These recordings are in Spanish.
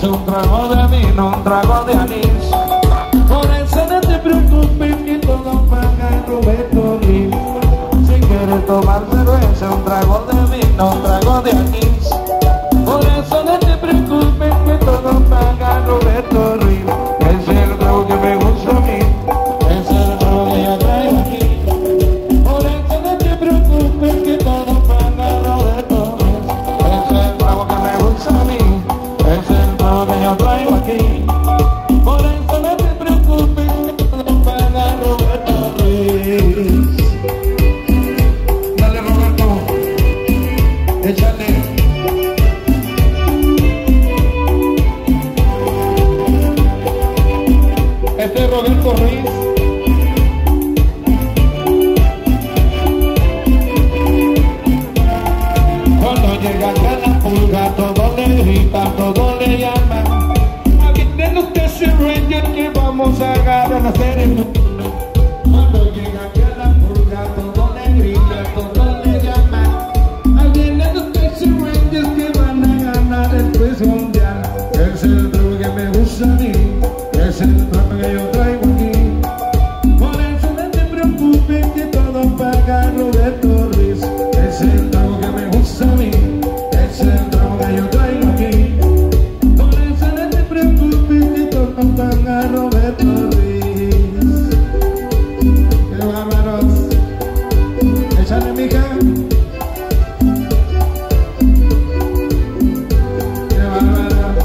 es un trago de vino, un trago de anís. Por eso no te preocupes que todo paga Roberto Ruiz. Si quieres tomar cerveza, un trago de vino, un trago de anís. Por eso no te preocupes que todo paga Roberto Ruiz. Es el trago que me gusta a mí, es el trago que yo traigo aquí. Por eso no te preocupes que todo paga Roberto Ruiz. Es el trago que me gusta a mí, es el trago que yo traigo aquí. Por eso no te preocupes que todo paga Roberto Ruiz. Dale Roberto, échale. Este es Roberto Ruiz. Cuando llega acá la pulga, todos le gritan, todos le llaman. Avienten ustedes Ranger que vamos a ganar la serie. Cuando llega acá la pulga, todos le gritan, todos le llaman. Avienten ustedes Rangers que van a ganar el quiz mundial. Es el truco que me gusta a mí, es el truco que yo traigo aquí. Por eso no te preocupes que todo paga Roberto Ruiz. Es el trago que me gusta a mí, es el trago que yo traigo aquí. Por eso no te preocupes que todo paga Roberto Ruiz. ¡Qué bárbaros! Échale, mija. ¡Qué bárbaros!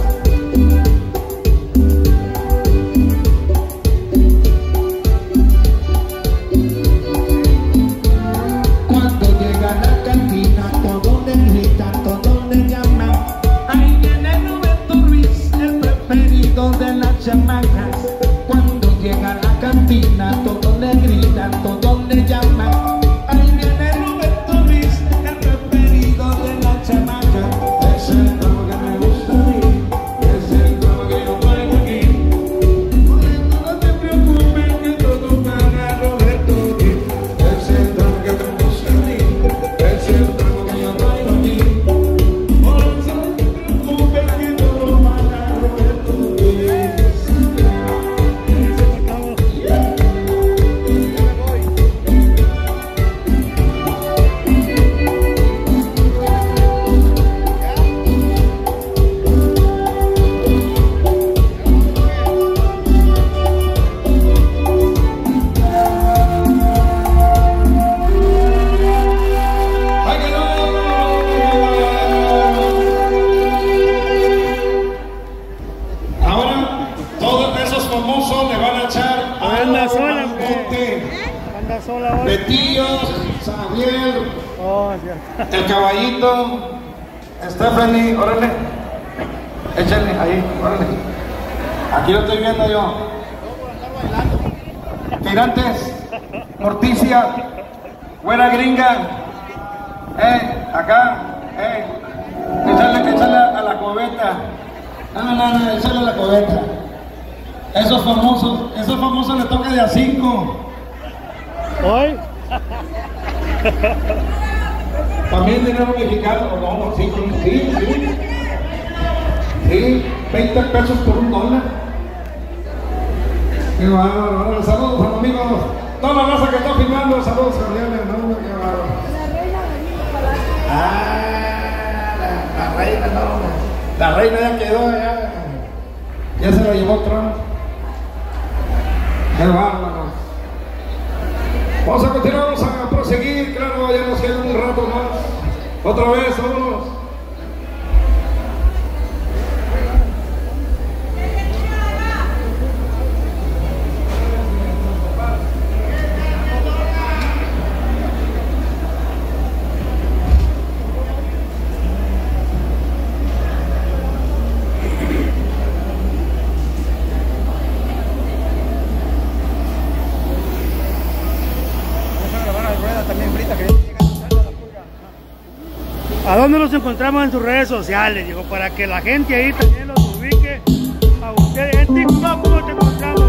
Cuando llega a la cantina, todos le gritan, todos le llaman. Ahí viene Roberto Ruiz, el preferido de las chamacas. Cuando llega a la cantina, todos le gritan, todos le llaman. Ahí viene Roberto Ruiz, el preferido de las chamacas. Es el trago que me gusta a mí, es el trago que yo traigo aquí. Por eso no te preocupes que todo paga Roberto Ruiz. Es el trago que me gusta a mí, es el trago que yo traigo aquí. Por eso no te preocupes que todo paga Roberto Ruiz. Ahora todos esos famosos le van a echar Anda sola, Mangote, anda sola ahora. Betillo, Xavier, Oh, cierto. el caballito, Stephanie, órale, échale ahí, órale. Aquí lo estoy viendo yo. Tirantes, Morticia, Güera Gringa, acá, échale a la cubeta. No, échale a la cubeta. Esos famosos les toca de a 5. ¿Hoy? También dinero mexicano, no, sí, 20 pesos por $1. Qué bárbaro, saludos a los amigos, toda la raza que está filmando, saludos cordiales, no, qué bárbaro. La reina, no, la reina ya quedó, ya se la llevó Trump. Qué bárbaro. Vamos a continuar, vamos a proseguir, claro, ya nos queda un rato más. Otra vez, vámonos. ¿A dónde nos encontramos en sus redes sociales? Digo, para que la gente ahí también los ubique. A ustedes en TikTok, ¿cómo te encontramos?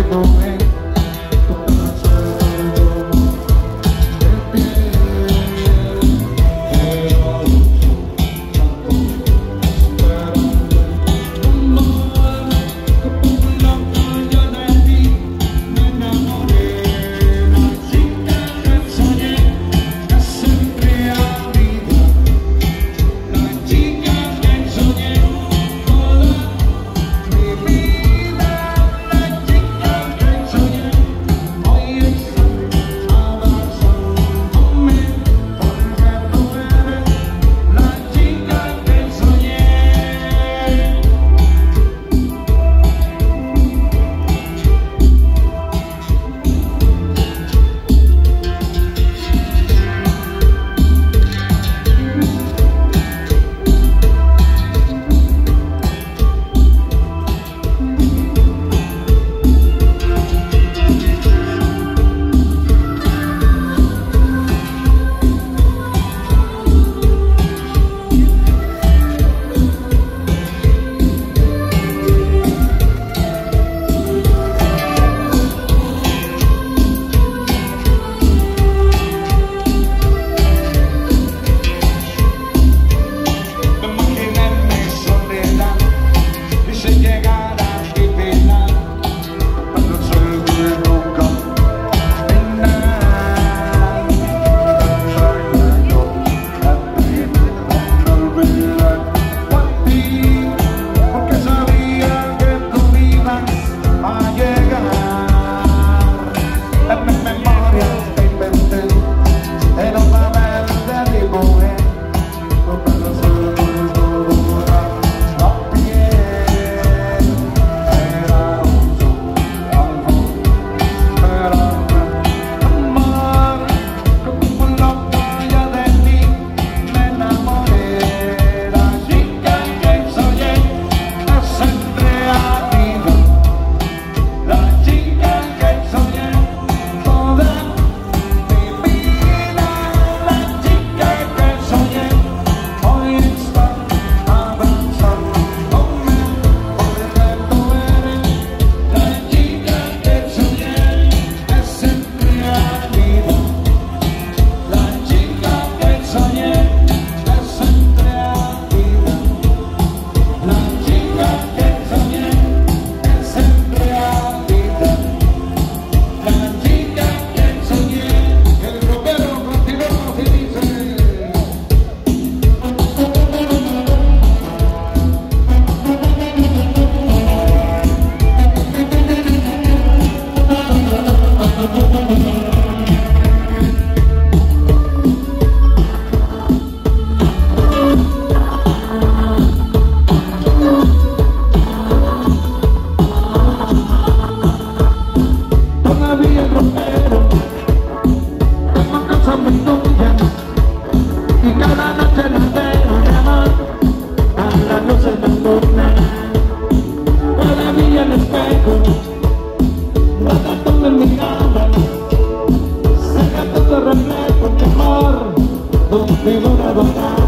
figura dorada.